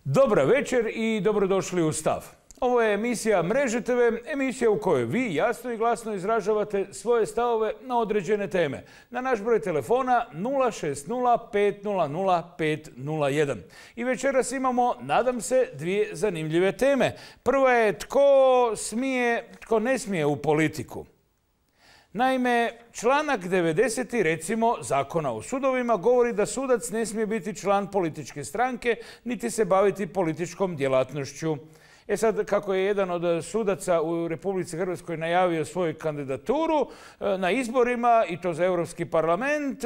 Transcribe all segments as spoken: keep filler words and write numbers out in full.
Dobra večer i dobrodošli u Stav. Ovo je emisija Mreže te ve, emisija u kojoj vi jasno i glasno izražavate svoje stavove na određene teme. Na naš broj telefona nula šest nula pet nula nula pet nula jedan. I večeras imamo, nadam se, dvije zanimljive teme. Prva je tko smije, tko ne smije u politiku. Naime, članak devedeset recimo Zakona o sudovima govori da sudac ne smije biti član političke stranke niti se baviti političkom djelatnošću. E sad, kako je jedan od sudaca u Republici Hrvatskoj najavio svoju kandidaturu na izborima i to za Europski parlament,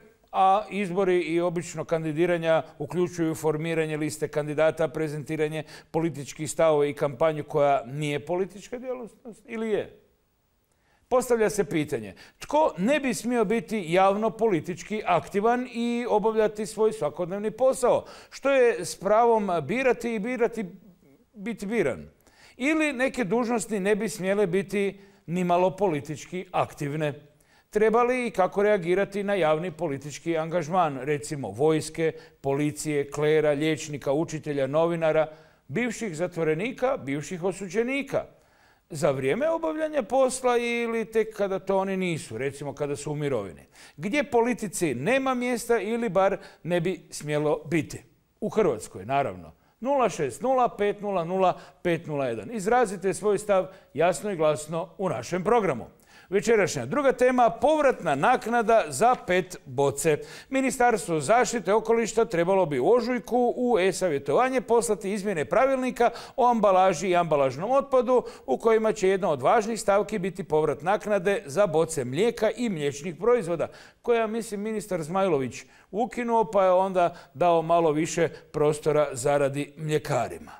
a izbori i obično kandidiranja uključuju formiranje liste kandidata, prezentiranje političkih stavova i kampanju koja nije politička djelatnost ili je? Postavlja se pitanje, tko ne bi smio biti javno politički aktivan i obavljati svoj svakodnevni posao? Što je s pravom birati i birati biti biran? Ili neke dužnosti ne bi smjele biti nimalo politički aktivne? Treba li i kako reagirati na javni politički angažman, recimo vojske, policije, klera, liječnika, učitelja, novinara, bivših zatvorenika, bivših osuđenika? Za vrijeme obavljanja posla ili tek kada to oni nisu, recimo kada su u mirovini? Gdje politici nema mjesta ili bar ne bi smjelo biti? U Hrvatskoj, naravno. nula šest nula pet nula nula pet nula jedan. Izrazite svoj stav jasno i glasno u našem programu. Večerašnja druga tema, povratna naknada za pet boce. Ministarstvo zaštite okoliša trebalo bi u ožujku u e-savjetovanje poslati izmjene pravilnika o ambalaži i ambalažnom otpadu u kojima će jedna od važnih stavki biti povrat naknade za boce mlijeka i mliječnih proizvoda, koja, mislim, ministar Zmajlović ukinuo pa je onda dao malo više prostora zaradi mljekarima.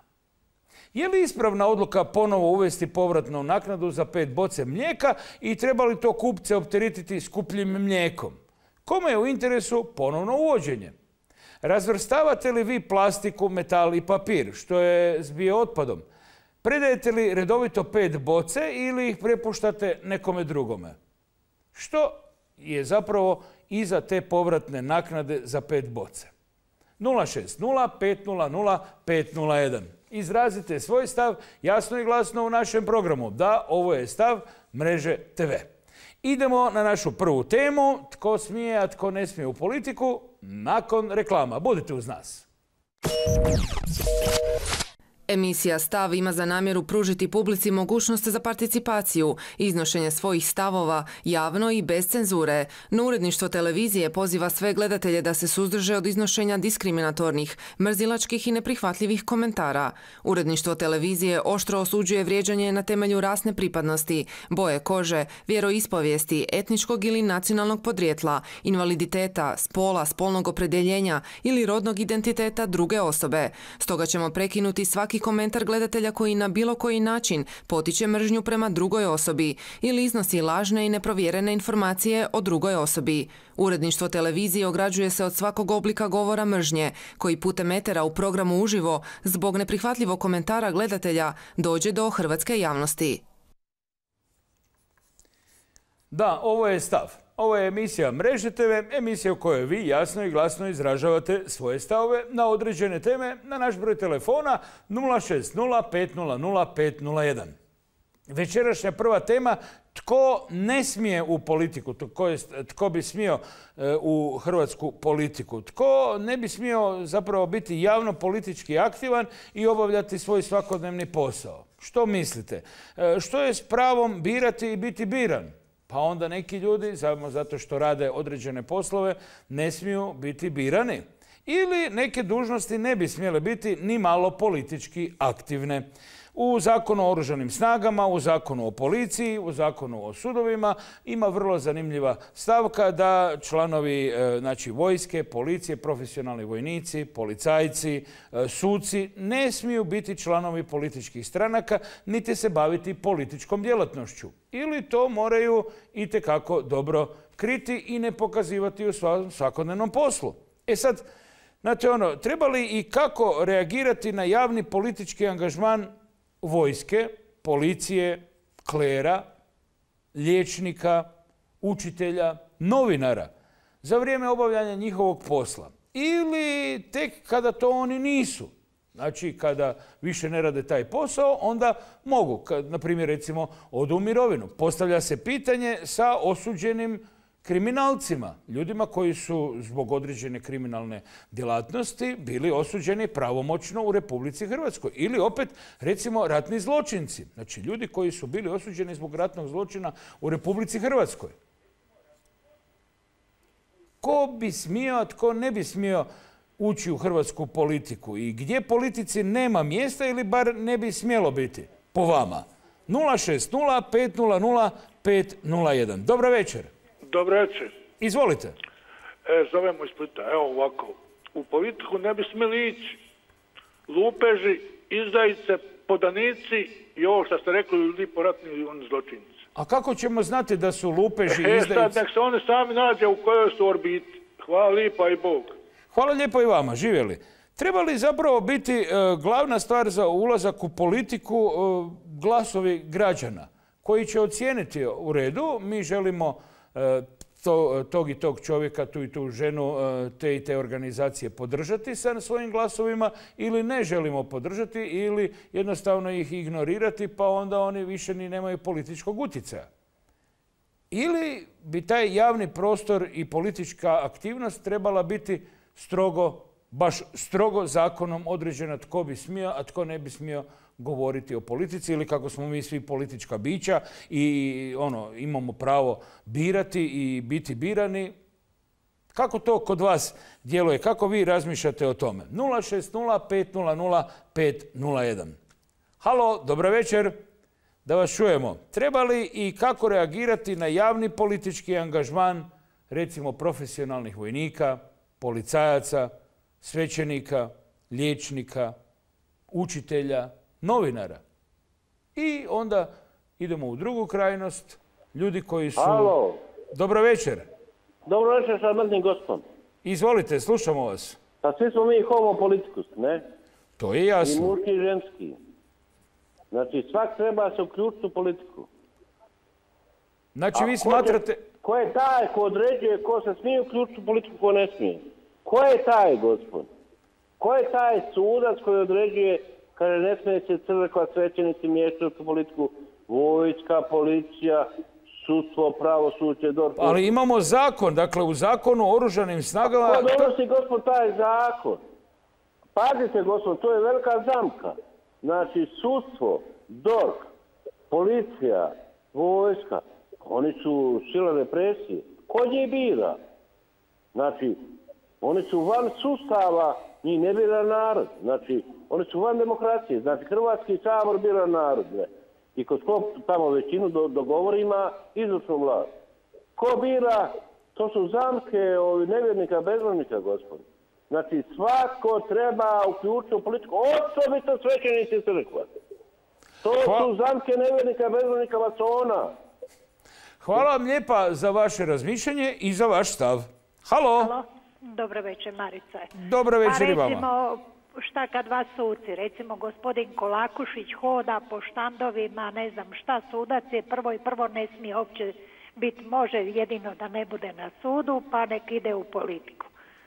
Je li ispravna odluka ponovo uvesti povratnu naknadu za pet boce mlijeka i treba li to kupce opteretiti skupljim mlijekom? Kome je u interesu ponovno uvođenje? Razvrstavate li vi plastiku, metal i papir, što je s biootpadom? Predajete li redovito pet boce ili ih prepuštate nekome drugome? Što je zapravo iza te povratne naknade za pet boce? nula šest nula pet nula nula pet nula jedan. Izrazite svoj stav jasno i glasno u našem programu. Da, ovo je Stav Mreže te ve. Idemo na našu prvu temu, tko smije, a tko ne smije u politiku, nakon reklama. Budite uz nas. Emisija Stav ima za namjeru pružiti publici mogućnost za participaciju, iznošenje svojih stavova, javno i bez cenzure. No uredništvo televizije poziva sve gledatelje da se suzdrže od iznošenja diskriminatornih, mrzilačkih i neprihvatljivih komentara. Uredništvo televizije oštro osuđuje vrijeđanje na temelju rasne pripadnosti, boje kože, vjeroispovijesti, etničkog ili nacionalnog podrijetla, invaliditeta, spola, spolnog opredjeljenja ili rodnog identiteta druge osobe. Stoga ćemo prekinuti svaki komentar gledatelja koji na bilo koji način potiče mržnju prema drugoj osobi ili iznosi lažne i neprovjerene informacije o drugoj osobi. Uredništvo televizije ograđuje se od svakog oblika govora mržnje koji putem etera u programu uživo zbog neprihvatljivog komentara gledatelja dođe do hrvatske javnosti. Da, ovo je Stav. Ovo je emisija Mreže te ve, emisija u kojoj vi jasno i glasno izražavate svoje stavove na određene teme na naš broj telefona nula šest nula pet nula nula pet nula jedan. Večerašnja prva tema, tko ne smije u politiku, tko, je, tko bi smio e, u hrvatsku politiku, tko ne bi smio zapravo biti javno politički aktivan i obavljati svoj svakodnevni posao. Što mislite? E, što je s pravom birati i biti biran? Pa onda neki ljudi, samo zato što rade određene poslove, ne smiju biti birani. Ili neke dužnosti ne bi smjele biti ni malo politički aktivne. U Zakonu o oružanim snagama, u Zakonu o policiji, u Zakonu o sudovima ima vrlo zanimljiva stavka da članovi znači, vojske, policije, profesionalni vojnici, policajci, suci ne smiju biti članovi političkih stranaka niti se baviti političkom djelatnošću. Ili to moraju itekako dobro kriti i ne pokazivati u svom svakodnevnom poslu. E sad, znate ono, treba li i kako reagirati na javni politički angažman vojske, policije, klera, liječnika, učitelja, novinara za vrijeme obavljanja njihovog posla? Ili tek kada to oni nisu? Znači, kada više ne rade taj posao, onda mogu, na primjer, recimo, odu u mirovinu. Postavlja se pitanje sa osuđenim kriminalcima, ljudima koji su zbog određene kriminalne djelatnosti bili osuđeni pravomoćno u Republici Hrvatskoj. Ili opet, recimo, ratni zločinci. Znači, ljudi koji su bili osuđeni zbog ratnog zločina u Republici Hrvatskoj. Ko bi smio, a tko ne bi smio ući u hrvatsku politiku i gdje politici nema mjesta ili bar ne bi smjelo biti, po vama? nula šest nula pet nula nula pet nula jedan. Dobar večer. Dobar večer. Izvolite. E, zovemo iz Splita. Evo ovako. U politiku ne bi smjeli ići lupeži, izdajice, podanici i ovo što ste rekli, ljudi poratni i oni zločinci. A kako ćemo znati da su lupeži, e, izdajice? Sad nek se oni sami nađe u kojoj su orbiti. Hvala lijepa i Bog. Hvala lijepo i vama. Živjeli. Treba li zapravo biti e, glavna stvar za ulazak u politiku e, glasovi građana koji će ocijeniti u redu, mi želimo e, to, tog i tog čovjeka, tu i tu ženu, e, te i te organizacije podržati sa svojim glasovima ili ne želimo podržati ili jednostavno ih ignorirati pa onda oni više ni nemaju političkog utjecaja. Ili bi taj javni prostor i politička aktivnost trebala biti strogo, baš strogo zakonom određena tko bi smio, a tko ne bi smio govoriti o politici ili kako smo mi svi politička bića i ono, imamo pravo birati i biti birani. Kako to kod vas djeluje? Kako vi razmišljate o tome? nula šest nula pet nula nula pet nula jedan. Halo, dobra večer. Da vas čujemo. Treba li i kako reagirati na javni politički angažman, recimo profesionalnih vojnika, policajaca, svećenika, liječnika, učitelja, novinara? I onda idemo u drugu krajnost, ljudi koji su... Halo. Dobro večer. Dobro večer, sad mrtnim gospod. Izvolite, slušamo vas. Pa svi smo mi homo politikus, ne? To je jasno. I muški i ženski. Znači, svak treba se uključiti u politiku. Znači, vi A smatrate... Ko, je, ko je taj ko određuje ko se smije uključiti u politiku, ko ne smije? Ko je taj, gospod? Ko je taj sudac koji određuje kada ne smije se crkva, svećenici miješati u politiku, vojska, policija, sudstvo, pravosuđe, D O R H? Ali imamo zakon, dakle u zakonu o oružanim snagama... Ko donosi, gospod, taj zakon? Pazite, gospod, to je velika zamka. Znači, sudstvo, D O R H, policija, vojska, oni su sila represije. Ko njih bira? Znači, oni su van sustava, njih ne bira narod. Znači, oni su van demokracije. Znači, Hrvatski sabor bira narod. Ne? I ko ko tamo većinu do, dogovorima, izvršnu vlast. Ko bira? To su zamke ovi nevjernika, bezvojnika, gospodin. Znači, svako treba uključiti u politiku, osobito svećenici crkva. To su zamke nevjernika, bezvojnika, masona. Hvala vam lijepa za vaše razmišljanje i za vaš stav. Halo. Halo. Dobro večer, Marica. Dobro večer i vama. A recimo, šta kad vas suci, recimo gospodin Kolakušić hoda po štandovima, ne znam šta, sudac je prvo i prvo ne smije uopće biti, može jedino da ne bude na sudu, pa nek ide u politiku.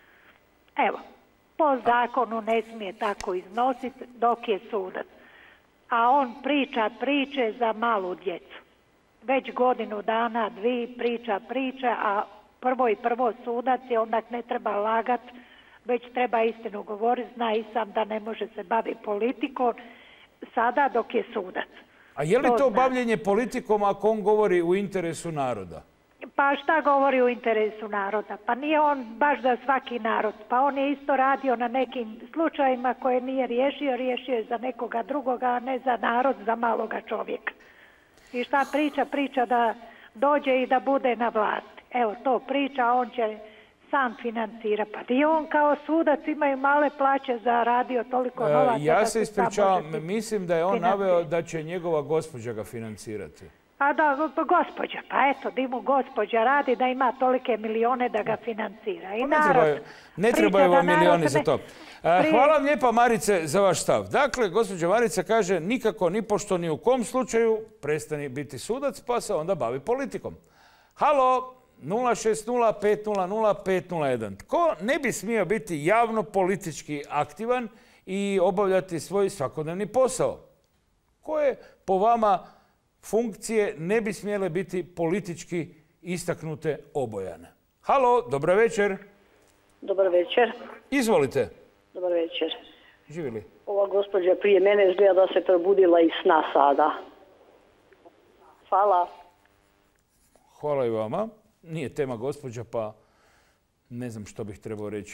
Evo, po zakonu ne smije tako iznositi dok je sudac. A on priča priče za malu djecu. Već godinu dana, dvi priča priča, a prvo i prvo sudac je, onda ne treba lagat, već treba istinu govoriti, zna i sam da ne može se baviti politikom sada dok je sudac. A je li to, to bavljenje politikom ako on govori u interesu naroda? Pa šta govori u interesu naroda? Pa nije on baš za svaki narod. Pa on je isto radio na nekim slučajima koje nije riješio, riješio je za nekoga drugoga, a ne za narod, za maloga čovjeka. I šta priča? Priča da dođe i da bude na vlasti. Evo, to priča, on će sam financira. Pa i on kao sudac imaju male plaće za radio toliko novaca. E, ja se ispričavam, mislim da je on naveo da će njegova gospođa ga financirati. A da, gospođa, pa eto, di mu gospođa radi da ima tolike milione da ga financira. I ne trebaju, ne trebaju vam milioni za to. Prije... Hvala vam lijepa, Marice, za vaš stav. Dakle, gospođa Marica kaže nikako, ni pošto, ni u kom slučaju prestani biti sudac, pa se onda bavi politikom. Halo, nula šest nula pet nula nula pet nula jedan. Tko ne bi smio biti javno politički aktivan i obavljati svoj svakodnevni posao. Koje po vama funkcije ne bi smjele biti politički istaknute, obojane? Halo, dobar večer. Dobar večer. Izvolite. Dobar večer. Živjeli. Ova gospođa prije mene izgleda da se probudila iz sna sada. Hvala. Hvala i vama. Nije tema gospođa, pa ne znam što bih trebao reći.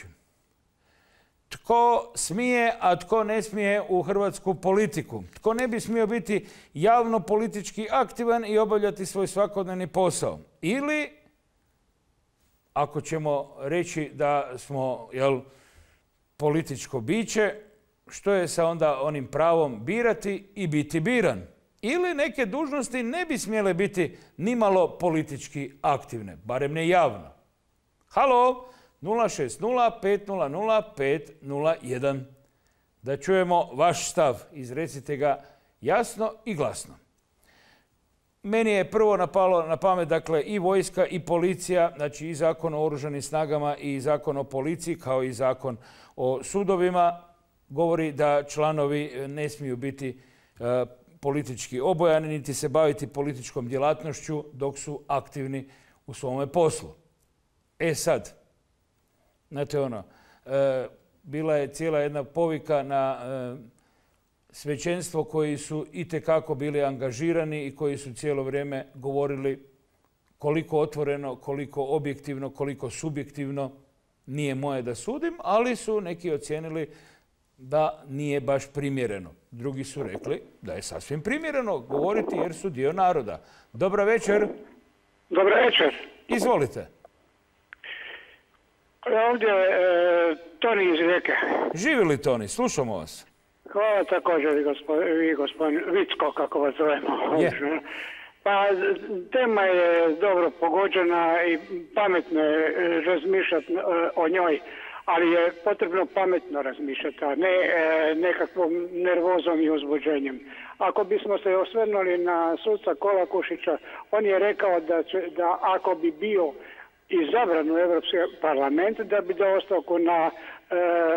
Tko smije, a tko ne smije u hrvatsku politiku? Tko ne bi smio biti javno politički aktivan i obavljati svoj svakodnevni posao? Ili, ako ćemo reći da smo, jel, političko biće, što je sa onda onim pravom birati i biti biran? Ili neke dužnosti ne bi smjele biti nimalo politički aktivne, barem ne javno. Halo, nula šest nula pet nula nula pet nula jedan. Da čujemo vaš stav. Izrecite ga jasno i glasno. Meni je prvo napalo na pamet, dakle, i vojska i policija, znači i zakon o oružanim snagama i zakon o policiji, kao i zakon o sudovima, govori da članovi ne smiju biti e, politički obojani, niti se baviti političkom djelatnošću dok su aktivni u svome poslu. E sad, znate ono, e, bila je cijela jedna povika na e, svećenstvo koji su itekako bili angažirani i koji su cijelo vrijeme govorili koliko otvoreno, koliko objektivno, koliko subjektivno. Nije moje da sudim, ali su neki ocijenili da nije baš primjereno. Drugi su rekli da je sasvim primjereno govoriti jer su dio naroda. Dobar večer. Dobar večer. Izvolite. Ovdje je e, Toni iz Rijeke. Živi li Toni? Slušamo vas. Hvala također vi gospodin, vi gospodin Vicko, kako vas zovemo. Je. Pa tema je dobro pogođena i pametno je razmišljati o njoj, ali je potrebno pametno razmišljati, a ne e, nekakvom nervozom i uzbuđenjem. Ako bismo se osvrnuli na suca Kolakušića, on je rekao da, će, da ako bi bio izabran u Europski parlament, da bi dao ostavku na e,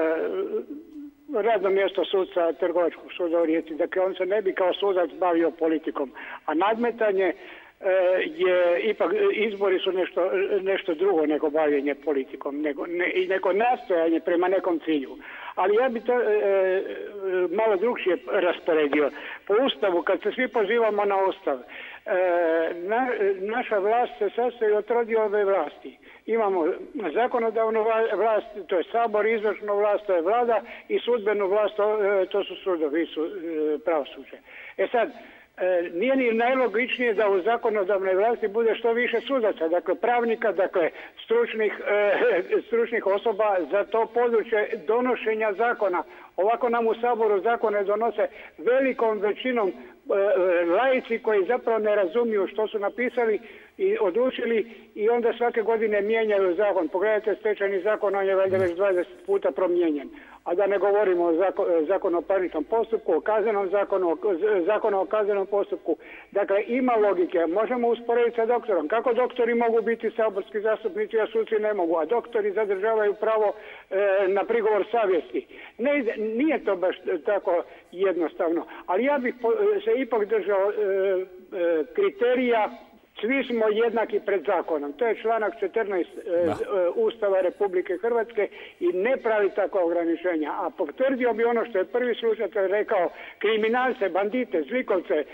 radno mjesto suca Trgovačkog suda u Rijeci. Dakle, on se ne bi kao sudac bavio politikom. A nadmetanje e, je, ipak, izbori su nešto, nešto drugo nego bavljenje politikom, nego, ne, i neko nastojanje prema nekom cilju. Ali ja bi to e, e, malo drugčije rasporedio. Po Ustavu, kad se svi pozivamo na Ustav, e, na, naša vlast se sastoji od trodiobe vlasti. Imamo zakonodavnu vlast, to je Sabor, izvršnu vlast, to je vlada, i sudbenu vlast, to, to su sudovi, su pravosuđe. E sad, nije ni najlogičnije da u zakonodavnoj vlasti bude što više sudaca, dakle pravnika, dakle stručnih, stručnih osoba za to područje donošenja zakona. Ovako nam u Saboru zakone donose velikom većinom laici koji zapravo ne razumiju što su napisali i odlučili i onda svake godine mijenjaju zakon. Pogledajte stečajni zakon, on je valjda već dvadeset puta promijenjen. A da ne govorimo o zakonu zakon o parničnom postupku, o kaznenom zakonu, zakonu o kaznenom postupku. Dakle, ima logike. Možemo usporediti sa doktorom. Kako doktori mogu biti saborski zastupnici, a suci ne mogu, a doktori zadržavaju pravo e, na prigovor savjesti. Ne, nije to baš tako jednostavno. Ali ja bih se ipak držao e, e, kriterija svi smo jednaki pred zakonom. To je članak četrnaest da. Ustava Republike Hrvatske i ne pravi takva ograničenja. A potvrdio bi ono što je prvi slušatelj rekao, kriminalce, bandite, zlikovce, e,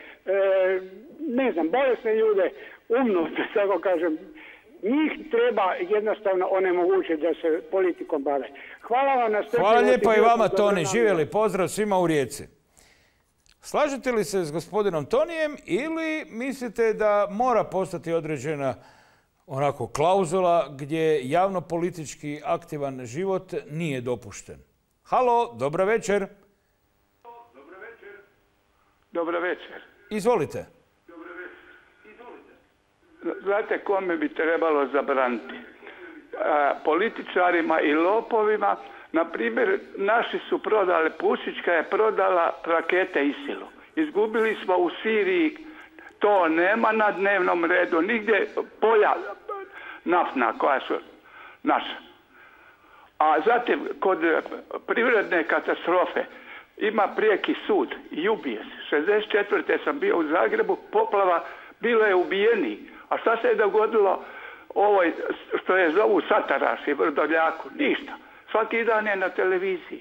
ne znam, bolesne ljude, umno, da tako kažem, njih treba jednostavno onemogućiti da se politikom bave. Hvala vam na strpljivosti. Hvala lijepo i vama, Toni. Živjeli. Pozdrav svima u Rijeci. Slažete li se s gospodinom Tonijem ili mislite da mora postati određena onako klauzula gdje javno politički aktivan život nije dopušten? Halo, dobra večer. Dobra večer. Dobra večer. Izvolite. Dobra večer. Izvolite. Znate kome bi trebalo zabraniti? A, političarima i lopovima. Na primjer, naši su prodali, Pušićka je prodala rakete ISIL-u. Izgubili smo u Siriji, to nema na dnevnom redu, nigdje polja naftna koja su naša. A zatim, kod prirodne katastrofe ima prijeki sud i ubije se. šezdeset četvrte sam bio u Zagrebu, poplava, bilo je ubijeni. A šta se je dogodilo ovoj, što je zovu Sataraš i Vrdoljaku? Ništa. Svaki dan je na televiziji.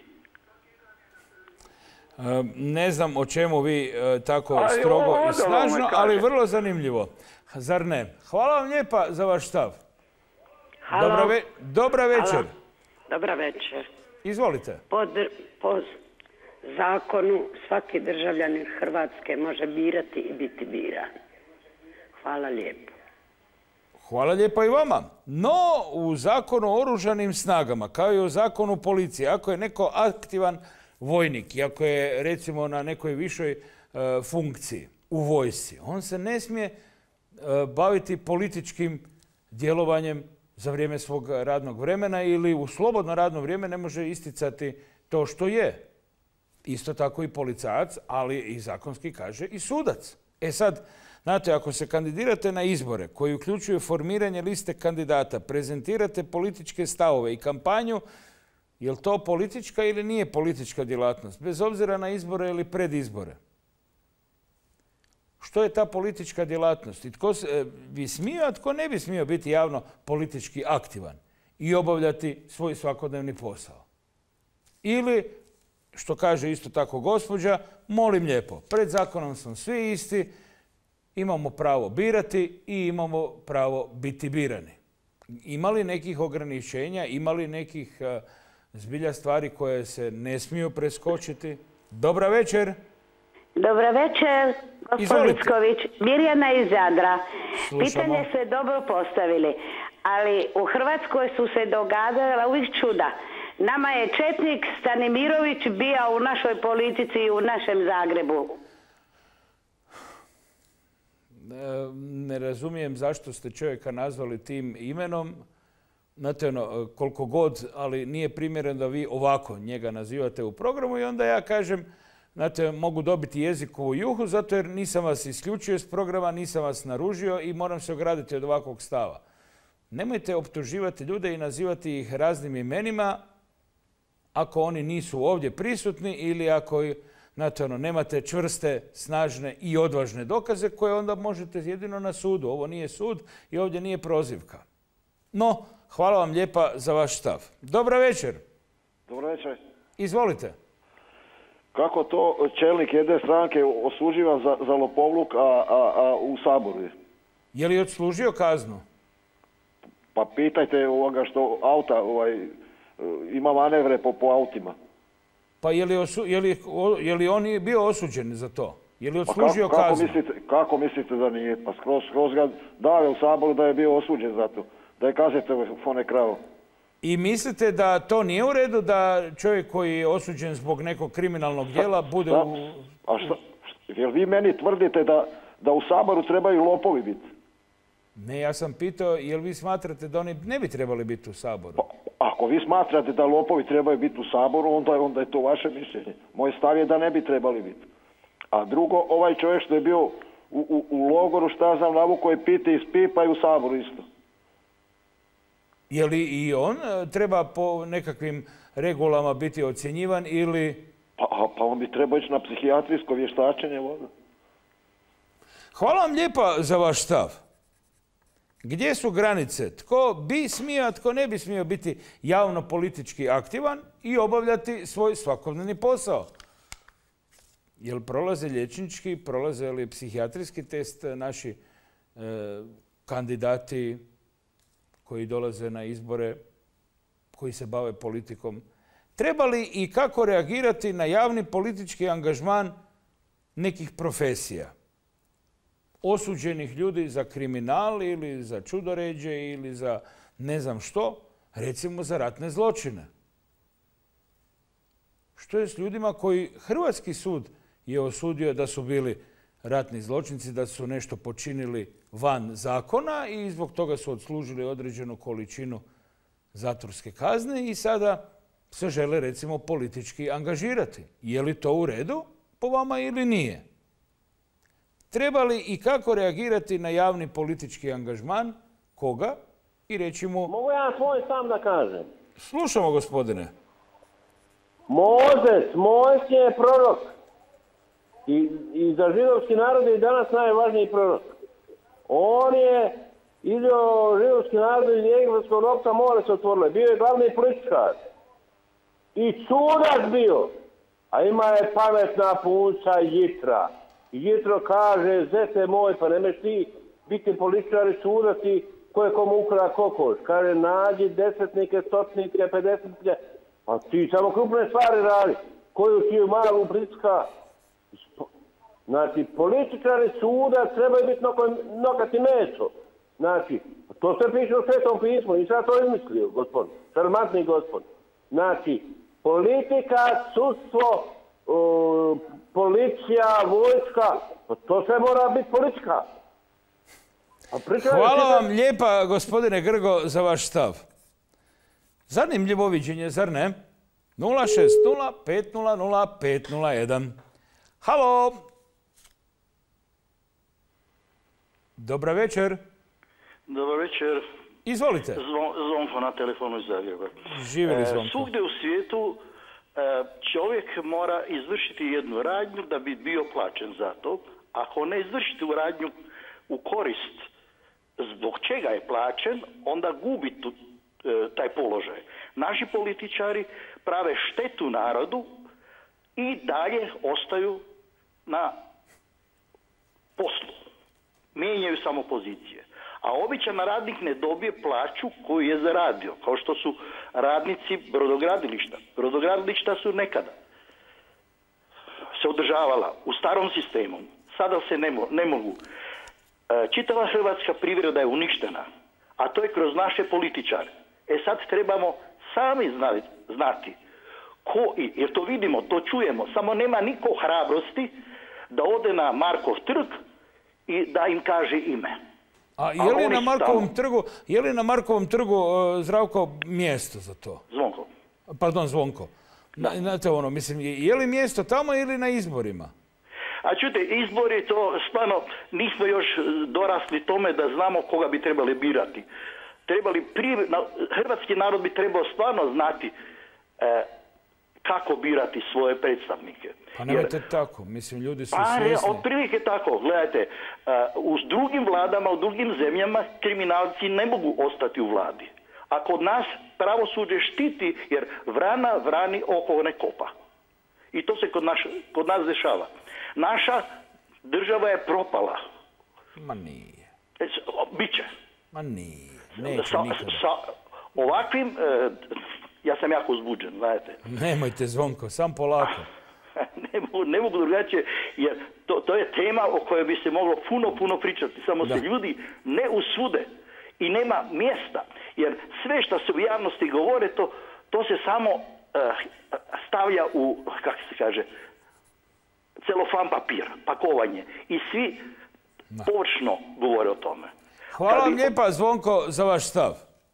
Ne znam o čemu vi tako strogo i snažno, ali vrlo zanimljivo. Zar ne? Hvala vam lijepa za vaš stav. Dobra večer. Dobra večer. Izvolite. Po zakonu svaki državljanin Hrvatske može birati i biti biran. Hvala lijepo. Hvala lijepa i vama. No, u zakonu o oružanim snagama, kao i u zakonu policije, ako je neko aktivan vojnik i ako je recimo na nekoj višoj funkciji u vojsci, on se ne smije baviti političkim djelovanjem za vrijeme svog radnog vremena ili u slobodno radno vrijeme ne može isticati to što je. Isto tako i policajac, ali i zakonski kaže i sudac. E sad, znate, ako se kandidirate na izbore koji uključuju formiranje liste kandidata, prezentirate političke stavove i kampanju, je li to politička ili nije politička djelatnost? Bez obzira na izbore ili predizbore. Što je ta politička djelatnost? I tko bi smio, a tko ne bi smio biti javno politički aktivan i obavljati svoj svakodnevni posao? Ili, što kaže isto tako gospođa, molim lijepo, pred zakonom smo svi isti, imamo pravo birati i imamo pravo biti birani. Ima li nekih ograničenja, ima li nekih zbilja stvari koje se ne smiju preskočiti? Dobra večer. Dobra večer, gospodin Vicković. Mirjana iz Zadra. Pitanje ste dobro postavili, ali u Hrvatskoj su se događala uvijek čuda. Nama je četnik Stanimirović bio u našoj politici i u našem Zagrebu. Ne razumijem zašto ste čovjeka nazvali tim imenom. Znate, ono, koliko god, ali nije primjereno da vi ovako njega nazivate u programu i onda ja kažem, znate, mogu dobiti jezikovu juhu zato jer nisam vas isključio iz programa, nisam vas naružio i moram se ograditi od ovakvog stava. Nemojte optuživati ljude i nazivati ih raznim imenima ako oni nisu ovdje prisutni ili ako, znate, ono, nemate čvrste, snažne i odvažne dokaze koje onda možete jedino na sudu. Ovo nije sud i ovdje nije prozivka. No, hvala vam lijepa za vaš stav. Dobra večer. Dobra večer. Izvolite. Kako to čelnik jedne stranke osuđivan za, za lopovluk, a, a, a u Saboru je? Je li odslužio kaznu? Pa pitajte ovoga što auta, ovaj, ima manevre po, po autima. Pa je li, osu, je, li, je li on bio osuđen za to? Je li odslužio pa kako, kaznu? Kako mislite, kako mislite da nije? Pa skroz, skroz ga dave u Saboru da je bio osuđen za to. Da je kažete fone kravo. I mislite da to nije u redu da čovjek koji je osuđen zbog nekog kriminalnog djela bude šta, u... A šta, jer vi meni tvrdite da, da u Saboru trebaju lopovi biti? Ne, ja sam pitao, jel vi smatrate da oni ne bi trebali biti u Saboru? Pa, ako vi smatrate da lopovi trebaju biti u Saboru, onda, onda je to vaše mišljenje. Moj stav je da ne bi trebali biti. A drugo, ovaj čovjek što je bio u, u, u logoru, šta znam, navuko je piti iz pipa i u Saboru isto. Je li i on treba po nekakvim regulama biti ocjenjivan ili... Pa, pa on bi trebao ići na psihijatrijsko vještačenje. Voda. Hvala vam lijepa za vaš stav. Gdje su granice? Tko bi smio, a tko ne bi smio biti javno politički aktivan i obavljati svoj svakodnevni posao? Jel prolaze liječnički, prolaze li psihijatrijski test naši e, kandidati koji dolaze na izbore, koji se bave politikom? Treba li i kako reagirati na javni politički angažman nekih profesija? Osuđenih ljudi za kriminal ili za čudoređe ili za ne znam što, recimo za ratne zločine. Što je s ljudima koji Hrvatski sud je osudio da su bili ratni zločinci, da su nešto počinili van zakona i zbog toga su odslužili određenu količinu zatvorske kazne i sada se žele recimo politički angažirati. Je li to u redu po vama ili nije? Treba li i kako reagirati na javni politički angažman? Koga? I reći mu... Mogu ja svoj sam da kažem? Slušamo, gospodine. Mozes, Mojsije je prorok. I, I za židovski narod je i danas najvažniji prorok. On je izveo židovski narod iz egipatskog ropstva, more se otvorile. Bio je glavni političar. I sudac bio. A ima je pametna punca Jitra. Jitro kaže, zete moj, pa nemeš ti biti političar i sudac i ko je komu ukra kokoš. Kaže, nađi desetnike, stotnike, pedesetnike. A ti samo krupne stvari radi. Koju ti je malu pritiska. Znači, političari suda trebaju biti nokati meso. Znači, to se piše u Svetom pismu. Nisam to izmislio, gospodin. Šarmantni gospodin. Znači, politika, sudstvo, uh, policija, vojska, to sve mora biti politika. Hvala vam lijepa, gospodine Grgo, za vaš stav. Zanimljivo viđenje, zar ne? nula šest nula pet nula nula pet nula jedan. Halo! Dobra večer. Dobar večer. Izvolite. Zvonko na telefonu iz Zagreba. Živjeli Zvonko. Svugdje u svijetu čovjek mora izvršiti jednu radnju da bi bio plaćen za to. Ako ne izvršiti u radnju u korist zbog čega je plaćen, onda gubi tu, taj položaj. Naši političari prave štetu narodu i dalje ostaju na poslu. Mijenjaju samo pozicije. A običan radnik ne dobije plaću koju je zaradio, kao što su radnici brodogradilišta. Brodogradilišta su nekada se održavala u starom sistemu. Sada se ne, mo ne mogu. E, čitava hrvatska privreda je uništena, a to je kroz naše političare. E sad trebamo sami znati, znati ko, jer to vidimo, to čujemo, samo nema niko hrabrosti da ode na Markov trg i da im kaže ime. A je li na Markovom trgu, je li na Markovom trgu, Zdravko, mjesto za to? Zvonko. Pardon, Zvonko. Znate ono, mislim, je li mjesto tamo ili na izborima? A čujte, izbori to stvarno nismo još dorasli tome da znamo koga bi trebali birati. Trebali prije, hrvatski narod bi trebao stvarno znati e, kako birati svoje predstavnike. Pa nemojte Jer, tako, mislim, ljudi su pa, svjesni. Otprilike tako, gledajte, uh, u drugim vladama, u drugim zemljama kriminalci ne mogu ostati u vladi. A kod nas pravosuđe štiti jer vrana vrani oko ne kopa. I to se kod, naš, kod nas dešava. Naša država je propala. Ma nije. Biće. Ma nije. Neće sa, nikada. Sa ovakvim... Uh, ja sam jako uzbuđen, znajte. Nemojte, Zvonko, sam polako. ne, mogu, ne mogu drugačije, jer to, to je tema o kojoj bi se moglo puno, puno pričati. Samo da. se ljudi ne usude i nema mjesta. Jer sve što se u javnosti govore, to, to se samo uh, stavlja u, kako se kaže, celofan papir, pakovanje. I svi da. površno govore o tome. Hvala vam bi... lijepa, Zvonko, za vaš stav.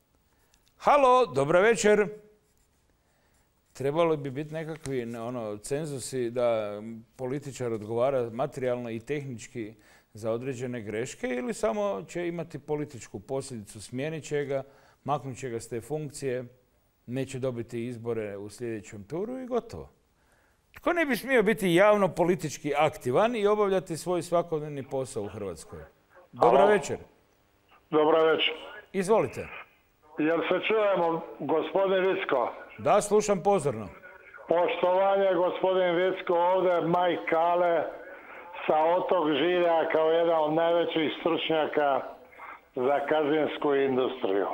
Halo, dobra večer. Trebalo bi biti nekakvi ono, cenzusi da političar odgovara materijalno i tehnički za određene greške ili samo će imati političku posljedicu, smijenit će ga, maknut će ga s te funkcije, neće dobiti izbore u sljedećem turu i gotovo. Tko ne bi smio biti javno politički aktivan i obavljati svoj svakodnevni posao u Hrvatskoj? Dobra večer. Dobra večer. Izvolite. Jel se čujemo, gospodin Vicko? Da, slušam pozorno. Poštovanje, gospodin Vicko, ovdje Maj Kale sa Otok Žilja kao jedan od najvećih stručnjaka za kazinsku industriju.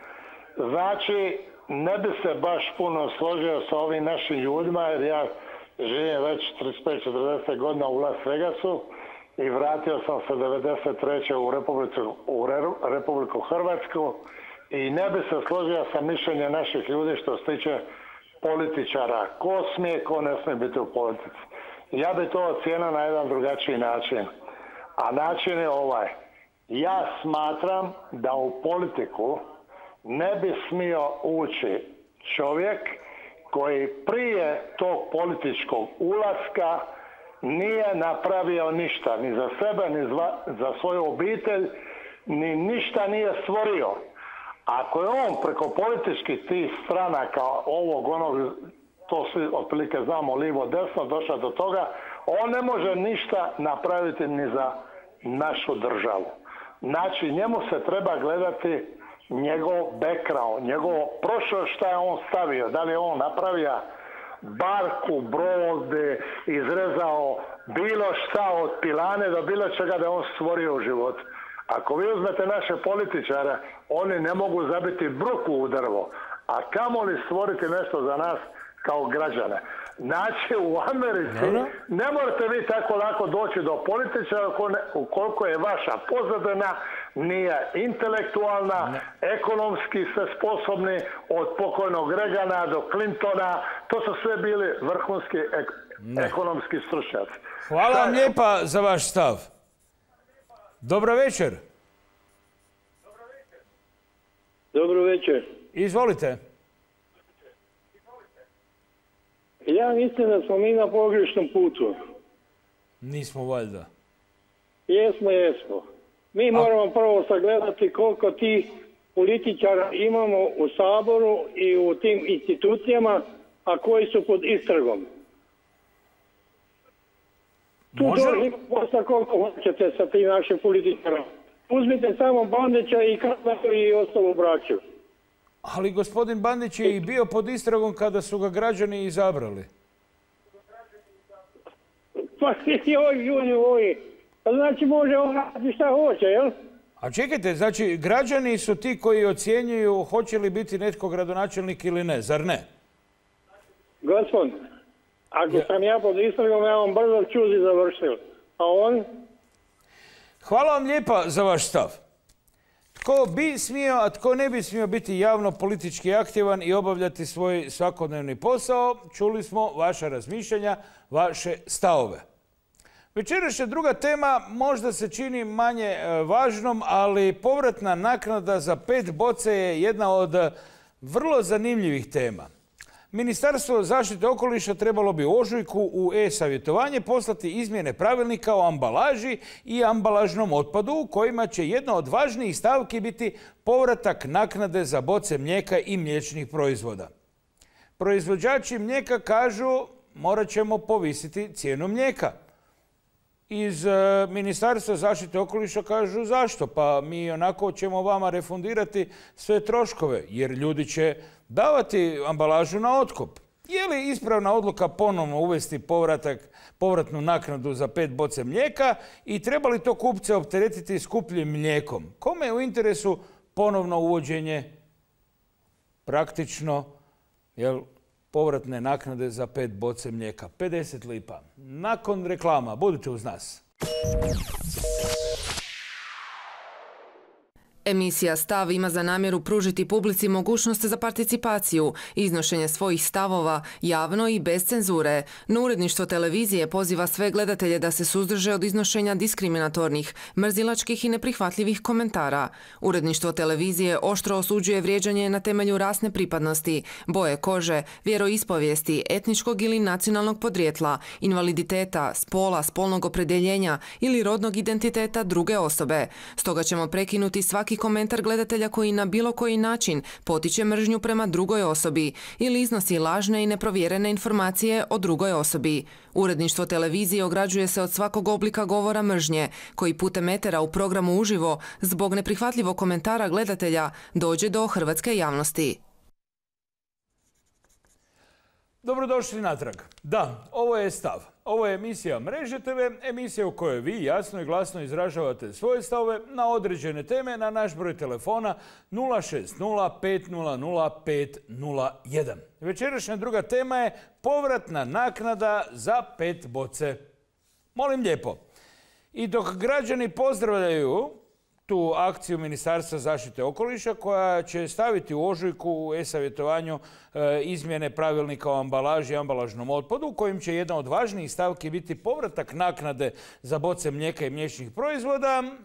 Znači, ne bi se baš puno složio sa ovim našim ljudima, jer ja živim već trideset pet četrdeset godina u Las Vegasu i vratio sam se devedeset treće u Republiku, u Republiku Hrvatsku. I ne bi se složio sa mišljenjem naših ljudi što se tiče političara. Ko smije, ko ne smije biti u politici. Ja bi to ocijenio na jedan drugačiji način. A način je ovaj. Ja smatram da u politiku ne bi smio ući čovjek koji prije tog političkog ulaska nije napravio ništa. Ni za sebe, ni za svoju obitelj, ni ništa nije stvorio. Ako je on preko političkih tih stranaka, ovog, onog, to svi otprilike znamo, lijevo, desno, došao do toga, on ne može ništa napraviti ni za našu državu. Znači, njemu se treba gledati njegov background, njegovo prošlo šta je on stavio, da li je on napravio barku, brod, izrezao bilo šta od pilane do bilo čega da je on stvorio u životu. Ako vi uzmete naše političare, oni ne mogu zabiti bruku u drvo, a kamoli stvoriti nešto za nas kao građane. Znači, u Americi ne možete vi tako lako doći do političara ukoliko je vaša pozadina nije intelektualna, ne. Ekonomski ste sposobni, od pokojnog Reagana do Clintona, to su sve bili vrhunski ek ekonomski stručnjaci. Hvala vam lijepa za vaš stav. Dobro večer. Dobro večer. Izvolite. Ja mislim da smo mi na pogrešnom putu. Nismo valjda. Jesmo, jesmo. Mi moramo prvo sagledati koliko ti političara imamo u Saboru i u tim institucijama, a koji su pod istragom. Tu dođi posla koliko hoćete sa tim našim političarama. Uzmite samo Bandića i Karamarka i ostalu braću. Ali gospodin Bandić je i bio pod istragom kada su ga građani izabrali. Pa joj, ljudi moji. Znači može on raditi šta hoće, jel? A čekajte, znači građani su ti koji ocjenjuju hoće li biti netko gradonačelnik ili ne, zar ne? Gospod, ako ja. sam ja pod istragom, ja vam brzo čuzi završio. A on? Hvala vam lijepa za vaš stav. Tko bi smio, a tko ne bi smio biti javno politički aktivan i obavljati svoj svakodnevni posao, čuli smo vaša razmišljanja, vaše stavove. Večerašnja druga tema možda se čini manje važnom, ali povratna naknada za pet boce je jedna od vrlo zanimljivih tema. Ministarstvo zaštite okoliša trebalo bi u ožujku u e-savjetovanje poslati izmjene pravilnika o ambalaži i ambalažnom otpadu u kojima će jedna od važnijih stavki biti povratak naknade za boce mlijeka i mliječnih proizvoda. Proizvođači mlijeka kažu morat ćemo povisiti cijenu mlijeka. Iz Ministarstva zaštite okoliša kažu zašto? Pa mi onako ćemo vama refundirati sve troškove jer ljudi će davati ambalažu na otkup. Je li ispravna odluka ponovno uvesti povratak, povratnu naknadu za pet boce mlijeka i treba li to kupce opteretiti skupljim mlijekom? Kome je u interesu ponovno uvođenje praktično jel, povratne naknade za pet boce mlijeka? pedeset lipa. Nakon reklama, budite uz nas. Emisija Stav ima za namjeru pružiti publici mogućnost za participaciju, iznošenje svojih stavova javno i bez cenzure. No uredništvo televizije poziva sve gledatelje da se suzdrže od iznošenja diskriminatornih, mrzilačkih i neprihvatljivih komentara. Uredništvo televizije oštro osuđuje vrijeđanje na temelju rasne pripadnosti, boje kože, vjeroispovijesti, etničkog ili nacionalnog podrijetla, invaliditeta, spola, spolnog opredjeljenja ili rodnog identiteta druge osobe. Stoga ćemo prekinuti svaki komentar gledatelja koji na bilo koji način potiče mržnju prema drugoj osobi ili iznosi lažne i neprovjerene informacije o drugoj osobi. Uredništvo televizije ograđuje se od svakog oblika govora mržnje koji putem etera u programu uživo zbog neprihvatljivog komentara gledatelja dođe do hrvatske javnosti. Dobrodošli natrag. Da, ovo je Stav. Ovo je emisija Mreže te ve, emisija u kojoj vi jasno i glasno izražavate svoje stavove na određene teme na naš broj telefona nula šest nula pet nula nula pet nula jedan. Večerašnja druga tema je povratna naknada za pet boce. Molim lijepo. I dok građani pozdravljaju tu akciju Ministarstva zaštite okoliša koja će staviti u ožujku u e-savjetovanju e, izmjene pravilnika o ambalaži i ambalažnom otpadu, kojim će jedna od važnijih stavki biti povratak naknade za boce mlijeka i mliječnih proizvoda,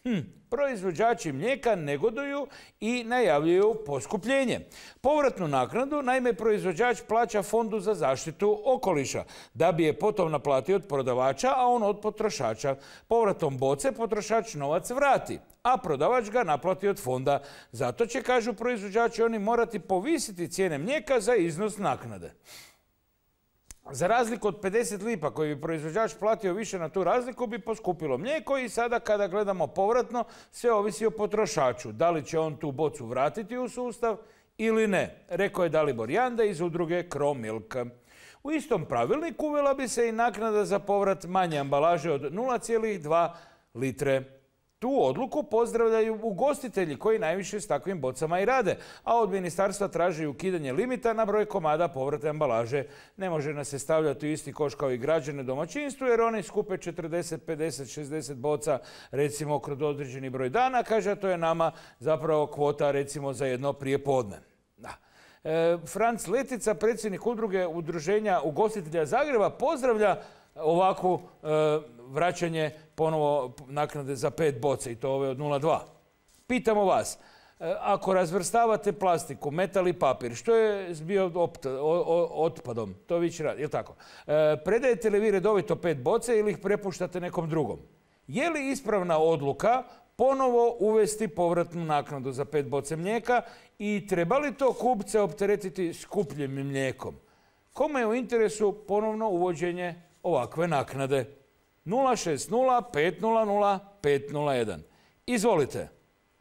Hm, proizvođači mlijeka negoduju i najavljuju poskupljenje. Povratnu naknadu, naime, proizvođač plaća Fondu za zaštitu okoliša, da bi je potom naplatio od prodavača, a on od potrošača. Povratom boce potrošač novac vrati, a prodavač ga naplati od fonda. Zato će, kažu proizvođači, oni morati povisiti cijene mlijeka za iznos naknade. Za razliku od pedeset lipa koji bi proizvođač platio više na tu razliku bi poskupilo mlijeko i sada kada gledamo povratno sve ovisi o potrošaču. Da li će on tu bocu vratiti u sustav ili ne, rekao je Dalibor Janda iz udruge Kromilk. U istom pravilniku uvela bi se i naknada za povrat manje ambalaže od nula zarez dva litre. Tu odluku pozdravljaju ugostitelji koji najviše s takvim bocama i rade, a od ministarstva traži ukidanje limita na broj komada povratne ambalaže. Ne može nas se stavljati u isti koš kao i građane domaćinstvu jer oni skupe četrdeset, pedeset, šezdeset boca recimo kroz određeni broj dana, kaže, a to je nama zapravo kvota recimo za jedno prijepodne. Da. E, Franc Letica, predsjednik udruge Udruženja ugostitelja Zagreba, pozdravlja ovakvu e, vraćanje ponovo naknade za pet boce i to ove od nula zarez dva. Pitamo vas, e, ako razvrstavate plastiku, metal i papir, što je s biootpadom? To vi će raditi, je li tako? E, predajete li vi redovito pet boce ili ih prepuštate nekom drugom? Je li ispravna odluka ponovo uvesti povratnu naknadu za pet boce mlijeka i treba li to kupce opteretiti skupljim mlijekom? Kome je u interesu ponovno uvođenje ovakve naknade? nula šest nula pet nula nula pet nula jedan. Izvolite.